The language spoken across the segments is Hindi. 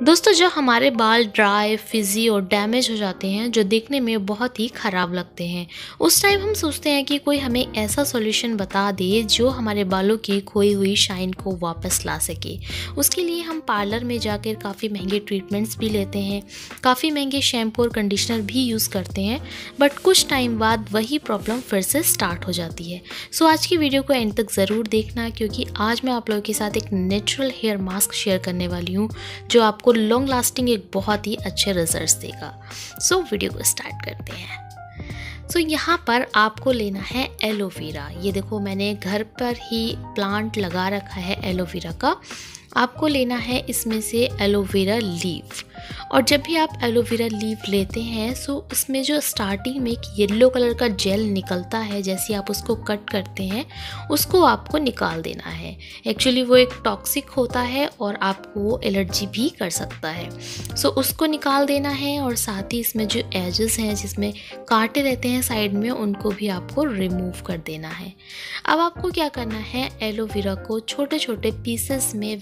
दोस्तों, जब हमारे बाल ड्राई, फिज़ी और डैमेज हो जाते हैं जो देखने में बहुत ही ख़राब लगते हैं, उस टाइम हम सोचते हैं कि कोई हमें ऐसा सॉल्यूशन बता दे जो हमारे बालों की खोई हुई शाइन को वापस ला सके। उसके लिए हम पार्लर में जाकर काफ़ी महंगे ट्रीटमेंट्स भी लेते हैं, काफ़ी महंगे शैम्पू और कंडीशनर भी यूज़ करते हैं, बट कुछ टाइम बाद वही प्रॉब्लम फिर से स्टार्ट हो जाती है। सो आज की वीडियो को एंड तक ज़रूर देखना, क्योंकि आज मैं आप लोगों के साथ एक नेचुरल हेयर मास्क शेयर करने वाली हूँ जो आपको लॉन्ग लास्टिंग एक बहुत ही अच्छे रिजल्ट्स देगा। सो वीडियो को स्टार्ट करते हैं। सो यहाँ पर आपको लेना है एलोवेरा। ये देखो, मैंने घर पर ही प्लांट लगा रखा है एलोवेरा का। आपको लेना है इसमें से एलोवेरा लीफ, और जब भी आप एलोवेरा लीफ लेते हैं सो उसमें जो स्टार्टिंग में एक येलो कलर का जेल निकलता है, जैसे आप उसको कट करते हैं उसको आपको निकाल देना है। एक्चुअली वो एक टॉक्सिक होता है और आपको वो एलर्जी भी कर सकता है। सो उसको निकाल देना है, और साथ ही इसमें जो एजेस हैं जिसमें कांटे रहते हैं साइड में, उनको भी आपको रिमूव कर देना है। अब आपको क्या करना है, एलोवेरा को छोटे छोटे पीसेस में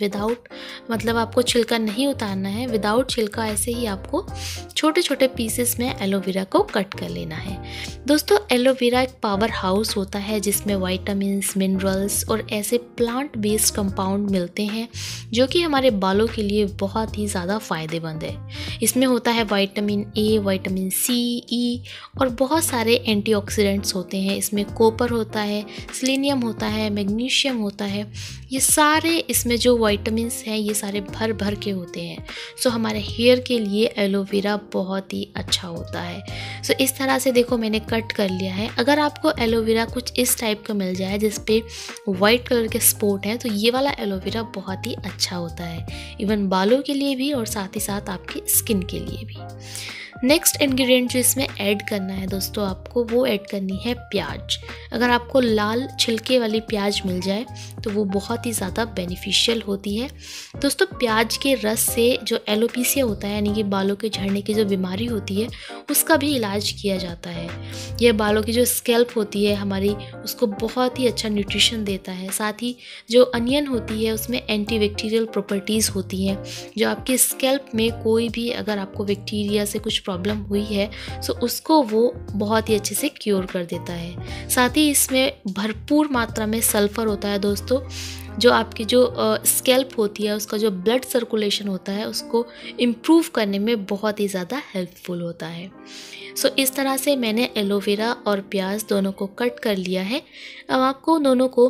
मतलब आपको छिलका नहीं उतारना है, विदाउट छिलका ऐसे ही आपको छोटे छोटे पीसेस में एलोवेरा को कट कर लेना है। दोस्तों, एलोवेरा एक पावर हाउस होता है जिसमें विटामिन्स, मिनरल्स और ऐसे प्लांट बेस्ड कंपाउंड मिलते हैं जो कि हमारे बालों के लिए बहुत ही ज़्यादा फ़ायदेमंद है। इसमें होता है विटामिन ए, विटामिन सी, ई और बहुत सारे एंटीऑक्सीडेंट्स होते हैं। इसमें कॉपर होता है, सेलेनियम होता है, मैग्नीशियम होता है। ये सारे इसमें जो विटामिन्स हैं ये सारे भर भर के होते हैं। सो हमारे हेयर के लिए एलोवेरा बहुत ही अच्छा होता है। सो इस तरह से देखो, मैंने कट कर लिया है। अगर आपको एलोवेरा कुछ इस टाइप का मिल जाए जिस पे वाइट कलर के स्पॉट हैं, तो ये वाला एलोवेरा बहुत ही अच्छा होता है, इवन बालों के लिए भी और साथ ही साथ आपकी स्किन के लिए भी। नेक्स्ट इंग्रेडिएंट जो इसमें ऐड करना है दोस्तों, आपको वो ऐड करनी है प्याज। अगर आपको लाल छिलके वाली प्याज मिल जाए तो वो बहुत ही ज़्यादा बेनिफिशियल होती है। दोस्तों, प्याज के रस से जो एलोपेशिया होता है, यानी कि बालों के झड़ने की जो बीमारी होती है, उसका भी इलाज किया जाता है। यह बालों की जो स्कैल्प होती है हमारी, उसको बहुत ही अच्छा न्यूट्रिशन देता है। साथ ही जो अनियन होती है उसमें एंटीबैक्टीरियल प्रॉपर्टीज़ होती हैं जो आपकी स्कैल्प में कोई भी अगर आपको बैक्टीरिया से कुछ प्रॉब्लम हुई है सो उसको वो बहुत ही अच्छे से क्योर कर देता है। साथ ही इसमें भरपूर मात्रा में सल्फ़र होता है दोस्तों, जो आपकी जो स्कैल्प होती है उसका जो ब्लड सर्कुलेशन होता है उसको इम्प्रूव करने में बहुत ही ज़्यादा हेल्पफुल होता है। सो इस तरह से मैंने एलोवेरा और प्याज दोनों को कट कर लिया है। अब आपको दोनों को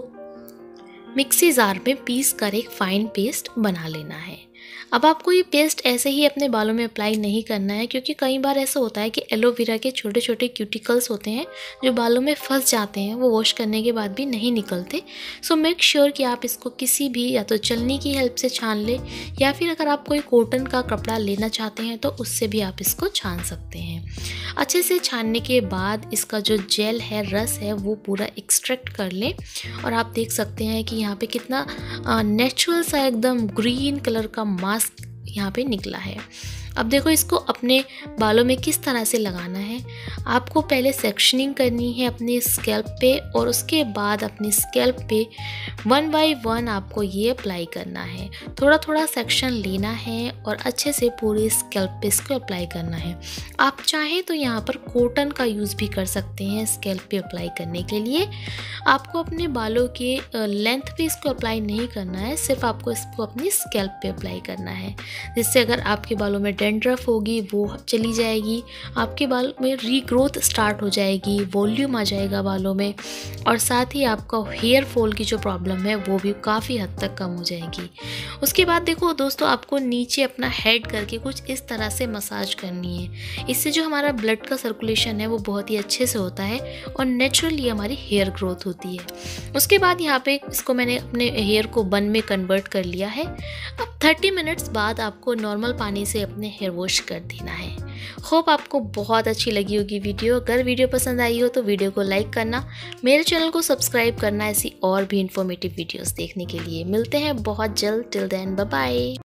मिक्सी जार में पीस कर एक फाइन पेस्ट बना लेना है। अब आपको ये पेस्ट ऐसे ही अपने बालों में अप्लाई नहीं करना है, क्योंकि कई बार ऐसा होता है कि एलोवेरा के छोटे छोटे क्यूटिकल्स होते हैं जो बालों में फंस जाते हैं, वो वॉश करने के बाद भी नहीं निकलते। सो मेक श्योर कि आप इसको किसी भी या तो चलनी की हेल्प से छान लें, या फिर अगर आप कोई कॉटन का कपड़ा लेना चाहते हैं तो उससे भी आप इसको छान सकते हैं। अच्छे से छानने के बाद इसका जो जेल है, रस है, वो पूरा एक्सट्रैक्ट कर लें। और आप देख सकते हैं कि यहाँ पे कितना नेचुरल सा एकदम ग्रीन कलर का मास्क यहाँ पे निकला है। अब देखो, इसको अपने बालों में किस तरह से लगाना है। आपको पहले सेक्शनिंग करनी है अपने स्कैल्प पे, और उसके बाद अपने स्कैल्प पे 1 बाय 1 आपको ये अप्लाई करना है। थोड़ा थोड़ा सेक्शन लेना है और अच्छे से पूरे स्कैल्प पे इसको अप्लाई करना है। आप चाहें तो यहाँ पर कॉटन का यूज़ भी कर सकते हैं स्कैल्प पे अप्लाई करने के लिए। आपको अपने बालों के लेंथ पे इसको अप्लाई नहीं करना है, सिर्फ आपको इसको अपनी स्कैल्प पे अप्लाई करना है, जिससे अगर आपके बालों में डैंड्रफ होगी वो चली जाएगी, आपके बाल में रीग्रोथ स्टार्ट हो जाएगी, वॉल्यूम आ जाएगा बालों में, और साथ ही आपका हेयर फॉल की जो प्रॉब्लम है वो भी काफ़ी हद तक कम हो जाएगी। उसके बाद देखो दोस्तों, आपको नीचे अपना हेड करके कुछ इस तरह से मसाज करनी है। इससे जो हमारा ब्लड का सर्कुलेशन है वो बहुत ही अच्छे से होता है और नेचुरली हमारी हेयर ग्रोथ होती है। उसके बाद यहाँ पे इसको मैंने अपने हेयर को बन में कन्वर्ट कर लिया है। अब 30 मिनट्स बाद आपको नॉर्मल पानी से अपने हेयर वॉश कर देना है। होप आपको बहुत अच्छी लगी होगी वीडियो। अगर वीडियो पसंद आई हो तो वीडियो को लाइक करना, मेरे चैनल को सब्सक्राइब करना ऐसी और भी इन्फॉर्मेटिव वीडियोस देखने के लिए। मिलते हैं बहुत जल्द। Till then, bye bye.